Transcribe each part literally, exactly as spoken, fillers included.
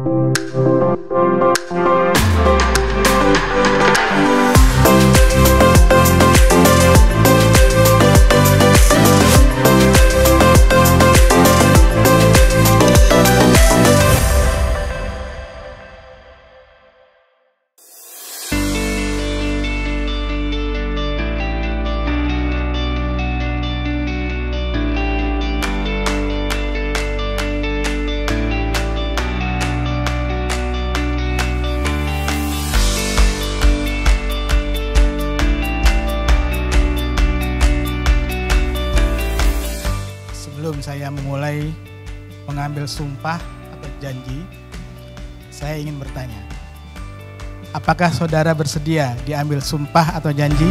Sebelum saya memulai mengambil sumpah atau janji, saya ingin bertanya, apakah saudara bersedia diambil sumpah atau janji?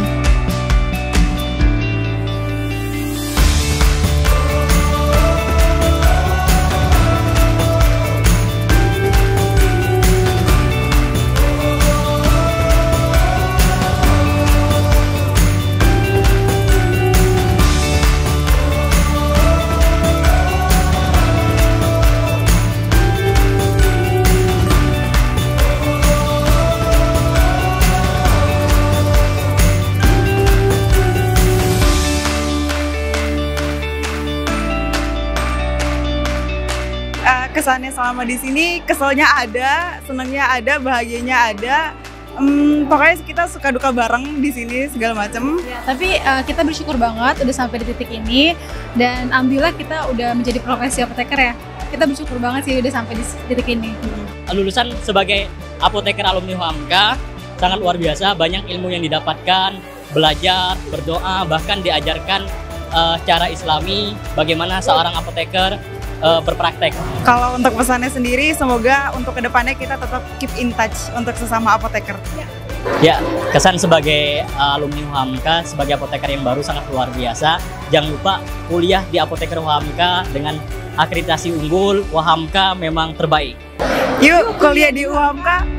Kesannya selama di sini, keselnya ada, senangnya ada, bahagianya ada. Um, pokoknya kita suka duka bareng di sini segala macam. Ya, tapi uh, kita bersyukur banget udah sampai di titik ini dan alhamdulillah kita udah menjadi profesi apoteker ya. Kita bersyukur banget sih udah sampai di titik ini. Lulusan sebagai apoteker alumni U H A M K sangat luar biasa, banyak ilmu yang didapatkan, belajar, berdoa, bahkan diajarkan uh, secara Islami bagaimana seorang apoteker Uh, berpraktek. Kalau untuk pesannya sendiri, semoga untuk kedepannya kita tetap keep in touch untuk sesama apoteker. Ya, kesan sebagai uh, alumni U H A M K, sebagai apoteker yang baru sangat luar biasa. Jangan lupa kuliah di apoteker U H A M K dengan akreditasi unggul. U H A M K memang terbaik. Yuk kuliah di U H A M K.